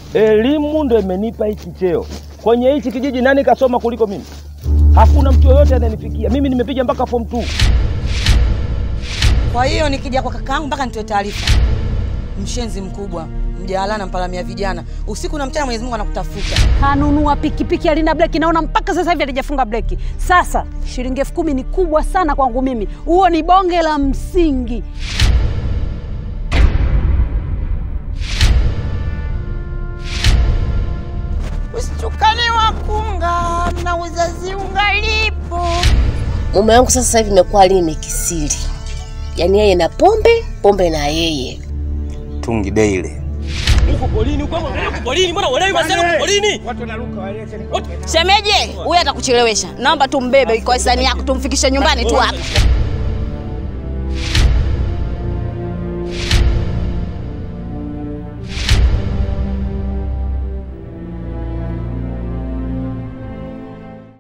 Elimu ndio imenipa hiki cheo. Kwenye hichi kijiji nani kasoma kuliko mimi? Hakuna mtu yoyote ananifikia. Mimi nimepiga mpaka form 2. Kwa hiyo nikija kwa kakaangu mpaka nitoe taarifa. Mshenzi mkubwa, mjalana mpalamia vijana. Usiku na mchana Mwenyezi Mungu anakutafuta. Kanunua pikipiki alina breki, naona mpaka sasa hivi halijafunga breki. Sasa shilingi 10,000 ni kubwa sana kwangu mimi. Huo ni bonge la msingi. Usitukane wakunga na uzazi ungalipo. Mume wangu sasa hivi imekuwa lime kisiri. Yaani yeye na pombe na yeye. Tungi daily. Uko polini, uko polini, mbona wale wasema uko polini? Watu wanaruka wale. Shemeje, huyu atakuchelewesha. Naomba tumbebe kwa hisani yako tumfikishe nyumbani tu hapa.